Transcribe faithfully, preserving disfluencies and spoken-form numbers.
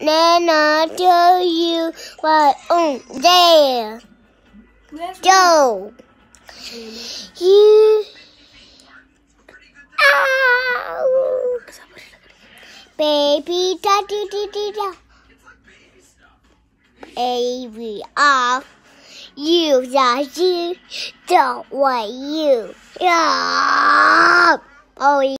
Then I'll tell you what on there. Go. You. Ow. Baby da da da da da. A we are. You da you. Don't want you. Yeah. Oh.